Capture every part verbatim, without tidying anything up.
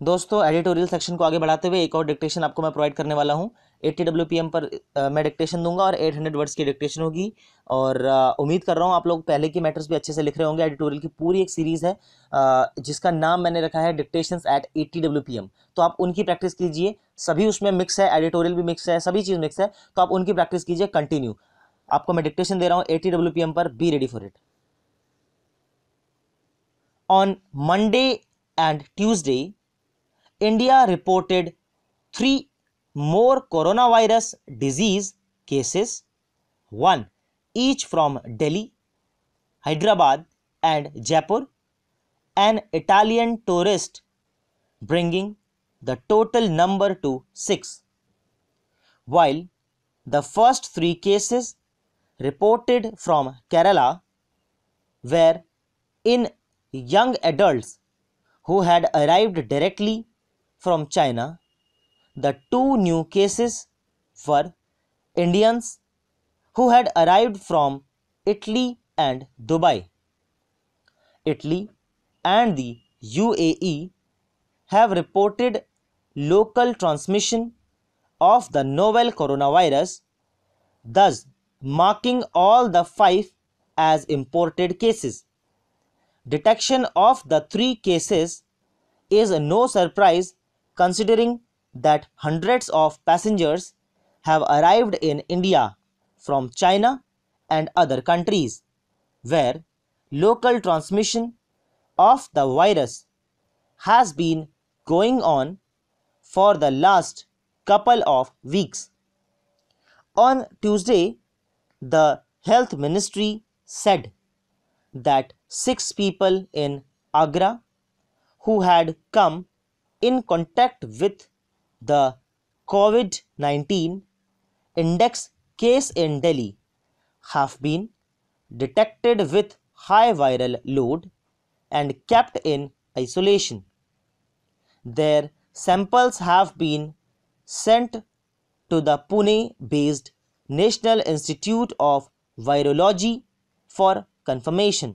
दोस्तों editorial section को आगे बढ़ाते हुए एक और डिक्टेशन आपको मैं प्रोवाइड करने वाला हूं। अस्सी डब्ल्यू पी एम पर uh, मैं डिक्टेशन दूंगा और आठ सौ वर्ड्स की डिक्टेशन होगी। और uh, उम्मीद कर रहा हूं आप लोग पहले की मैटर्स भी अच्छे से लिख रहे होंगे। एडिटोरियल की पूरी एक सीरीज है uh, जिसका नाम मैंने रखा है डिक्टेशंस एट अस्सी डब्ल्यू पी एम। तो आप उनकी प्रैक्टिस कीजिए, सभी उसमें मिक्स है, एडिटोरियल भी मिक्स है, सभी चीज़ मिक्स है, तो आप उनकी प्रैक्टिस कीजिए कंटिन्यू। आपको मैं डिक्टेशन दे रहा हूँ अस्सी डब्ल्यू पी एम पर, be ready for it. On Monday and Tuesday India reported three more coronavirus disease cases, one each from Delhi, Hyderabad and Jaipur, an Italian tourist, bringing the total number to six. While the first three cases reported from Kerala were in young adults who had arrived directly from China, the two new cases were Indians who had arrived from Italy and Dubai. Italy and the U A E have reported local transmission of the novel coronavirus, thus marking all the five as imported cases. Detection of the three cases is no surprise considering that hundreds of passengers have arrived in India from China and other countries, where local transmission of the virus has been going on for the last couple of weeks. On Tuesday, the Health Ministry said that six people in Agra who had come in contact with the COVID nineteen index case in Delhi have been detected with high viral load and kept in isolation. Their samples have been sent to the Pune-based National Institute of Virology for confirmation.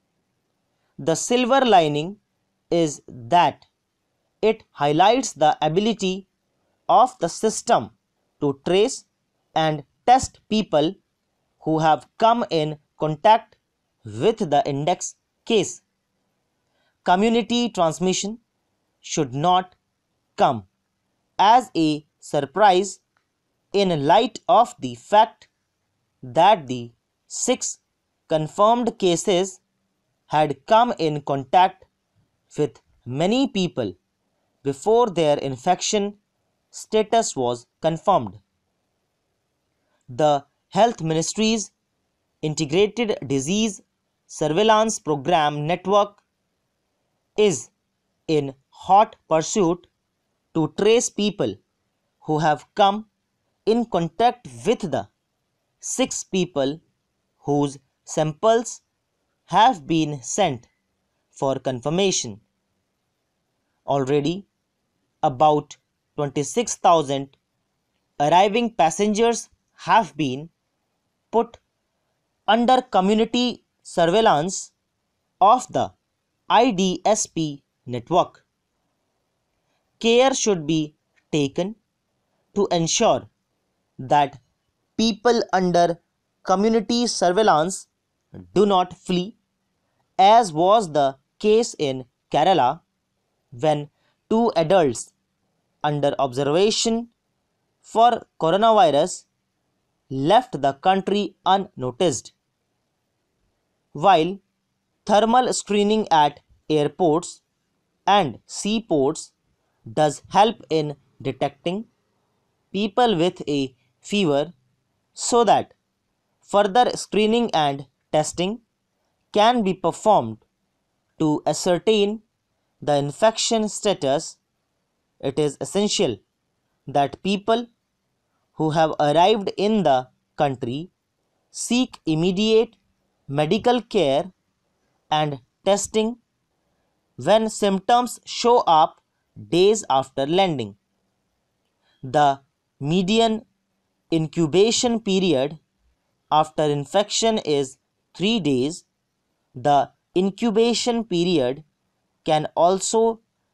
The silver lining is that it highlights the ability of the system to trace and test people who have come in contact with the index case. Community transmission should not come as a surprise in light of the fact that the six confirmed cases had come in contact with many people before their infection status was confirmed. The Health Ministry's Integrated Disease Surveillance Program Network is in hot pursuit to trace people who have come in contact with the six people whose samples have been sent for confirmation. Already, about twenty-six thousand arriving passengers have been put under community surveillance of the I D S P network. Care should be taken to ensure that people under community surveillance do not flee, as was the case in Kerala when two adults under observation for coronavirus left the country unnoticed. While thermal screening at airports and seaports does help in detecting people with a fever so that further screening and testing can be performed to ascertain the infection status, it is essential that people who have arrived in the country seek immediate medical care and testing when symptoms show up days after landing. The median incubation period after infection is three days. The incubation period can also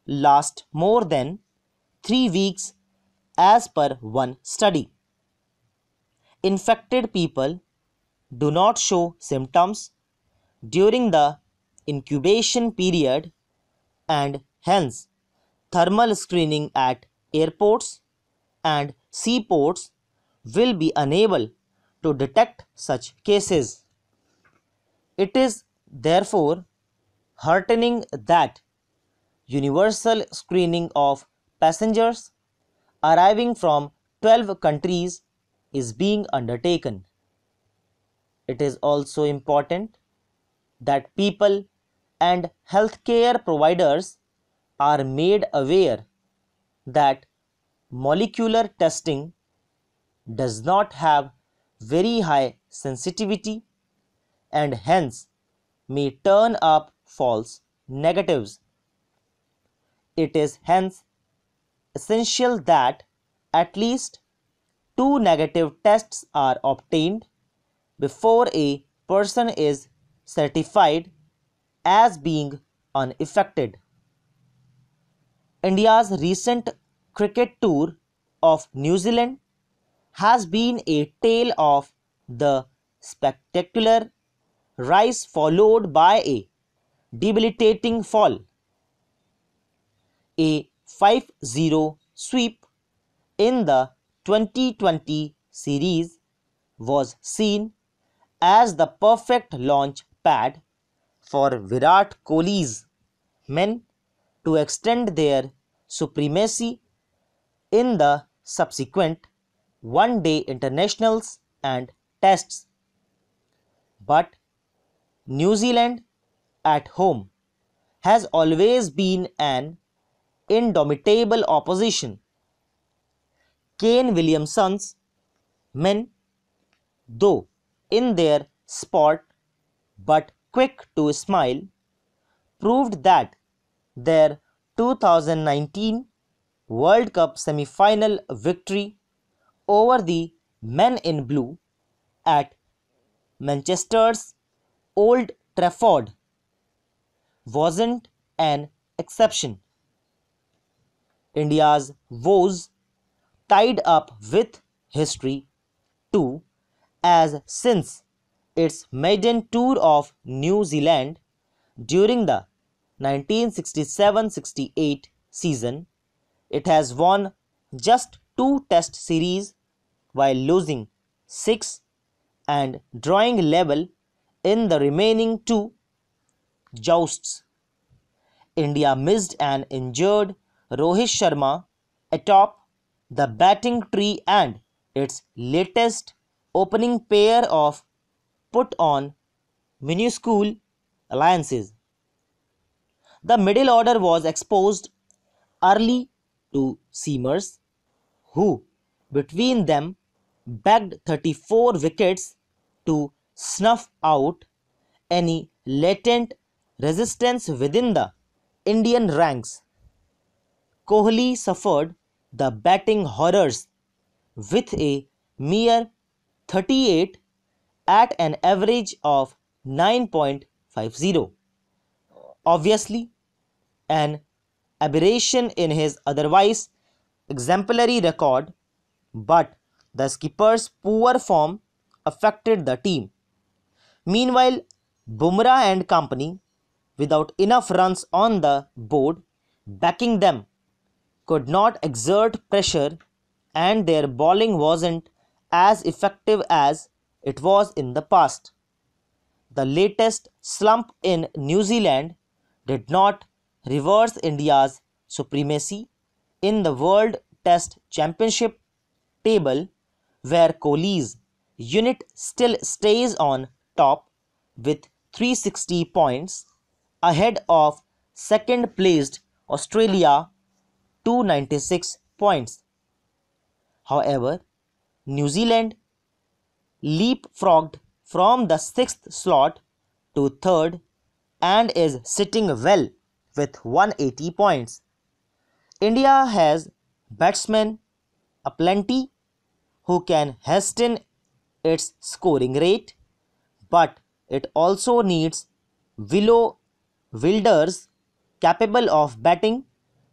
last more than three weeks as per one study. Infected people do not show symptoms during the incubation period, and hence thermal screening at airports and seaports will be unable to detect such cases. It is therefore heartening that universal screening of passengers arriving from twelve countries is being undertaken. It is also important that people and healthcare providers are made aware that molecular testing does not have very high sensitivity and hence may turn up false negatives. It is hence essential that at least two negative tests are obtained before a person is certified as being unaffected. India's recent cricket tour of New Zealand has been a tale of the spectacular rise followed by a debilitating fall. A five zero sweep in the twenty twenty series was seen as the perfect launch pad for Virat Kohli's men to extend their supremacy in the subsequent one-day internationals and tests. But New Zealand at home has always been an indomitable opposition. Kane Williamson's men, though in their spot but quick to smile, proved that their two thousand nineteen World Cup semi-final victory over the men in blue at Manchester's Old Trafford wasn't an exception. India's woes tied up with history too, as since its maiden tour of New Zealand during the nineteen sixty-seven sixty-eight season, it has won just two test series while losing six and drawing level in the remaining two jousts. India missed an injured Rohit Sharma atop the batting tree, and its latest opening pair of put on minuscule alliances. The middle order was exposed early to seamers who between them bagged thirty-four wickets to snuff out any latent resistance within the Indian ranks. Kohli suffered the batting horrors with a mere thirty-eight at an average of nine point five zero. Obviously, an aberration in his otherwise exemplary record, but the skipper's poor form affected the team. Meanwhile, Bumrah and company, without enough runs on the board backing them, could not exert pressure, and their bowling wasn't as effective as it was in the past. The latest slump in New Zealand did not reverse India's supremacy in the World Test Championship table, where Kohli's unit still stays on top with three hundred sixty points ahead of second placed Australia two hundred ninety-six points. However, New Zealand leapfrogged from the sixth slot to third and is sitting well with one hundred eighty points. India has batsmen aplenty who can hasten its scoring rate, but it also needs willow wielders capable of batting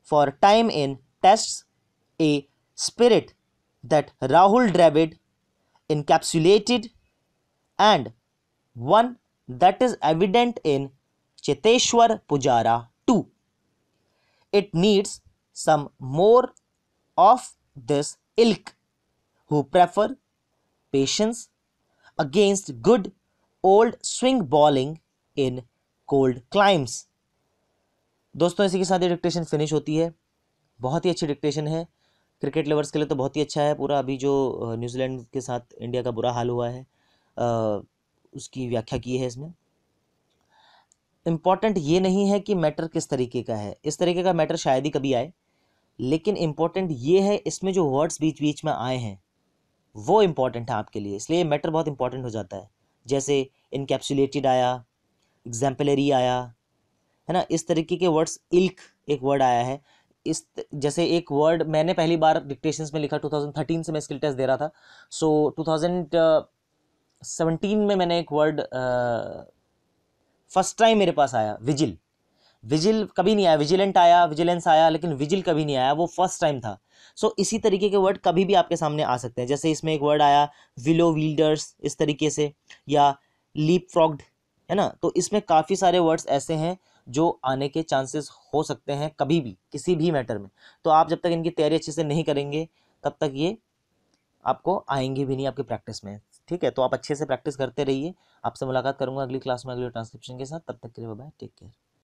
for time in tests, a spirit that Rahul Dravid encapsulated, and one that is evident in Cheteshwar Pujara too. It needs some more of this ilk who prefer patience against good old swing bowling in cold climes. दोस्तों इसी के साथ ये dictation finish होती है। बहुत ही अच्छी dictation है, क्रिकेट लवर्स के लिए तो बहुत ही अच्छा है। पूरा अभी जो न्यूजीलैंड के साथ इंडिया का बुरा हाल हुआ है आ, उसकी व्याख्या की है इसमें। इम्पॉर्टेंट ये नहीं है कि मैटर किस तरीके का है, इस तरीके का मैटर शायद ही कभी आए, लेकिन इम्पॉर्टेंट ये है इसमें जो वर्ड्स बीच बीच में आए हैं वो इम्पॉर्टेंट है आपके लिए, इसलिए मैटर बहुत इंपॉर्टेंट हो जाता है। जैसे इनकैप्सुलेटेड आया, एग्जाम्पलरी आया, है ना, इस तरीके के वर्ड्स। इल्क एक वर्ड आया है, इस जैसे एक वर्ड मैंने पहली बार डिक्टेशंस में लिखा ट्वेंटी थर्टीन से मैं स्किल टेस्ट दे रहा था। सो ट्वेंटी सेवनटीन में मैंने एक वर्ड फर्स्ट टाइम मेरे पास आया, विजिल। विजिल कभी नहीं आया, विजिलेंट आया, विजिलेंस आया, लेकिन विजिल कभी नहीं आया, वो फर्स्ट टाइम था। सो so, इसी तरीके के वर्ड कभी भी आपके सामने आ सकते हैं। जैसे इसमें एक वर्ड आया विलो वील्डर्स, इस तरीके से, या लीप फ्रॉग्ड, है ना। तो इसमें काफ़ी सारे वर्ड्स ऐसे हैं जो आने के चांसेस हो सकते हैं कभी भी किसी भी मैटर में। तो आप जब तक इनकी तैयारी अच्छे से नहीं करेंगे तब तक ये आपको आएंगे भी नहीं आपकी प्रैक्टिस में, ठीक है। तो आप अच्छे से प्रैक्टिस करते रहिए। आपसे मुलाकात करूंगा अगली क्लास में अगले ट्रांसक्रिप्शन के साथ। तब तक के लिए बाय बाय, टेक केयर।